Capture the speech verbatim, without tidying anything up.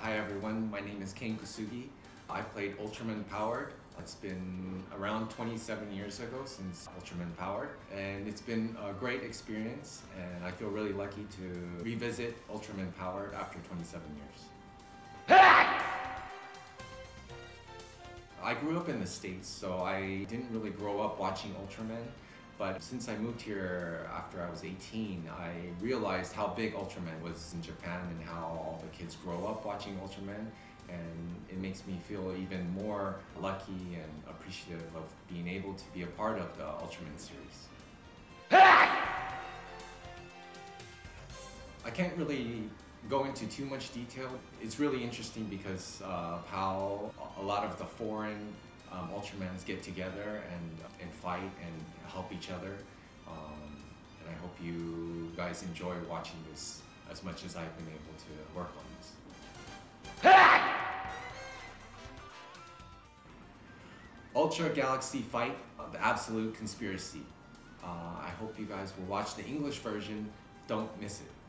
Hi everyone, my name is Ken Kusugi. I played Ultraman Powered. It's been around twenty-seven years ago since Ultraman Powered, and it's been a great experience, and I feel really lucky to revisit Ultraman Powered after twenty-seven years. I grew up in the States, so I didn't really grow up watching Ultraman. But since I moved here after I was eighteen, I realized how big Ultraman was in Japan and how all the kids grow up watching Ultraman. And it makes me feel even more lucky and appreciative of being able to be a part of the Ultraman series. I can't really go into too much detail. It's really interesting because of how a lot of the foreign um, Ultramans get together and, and fight and help each other. Um, and I hope you guys enjoy watching this as much as I've been able to work on this. Ultra Galaxy Fight, uh, the Absolute Conspiracy. Uh, I hope you guys will watch the English version. Don't miss it.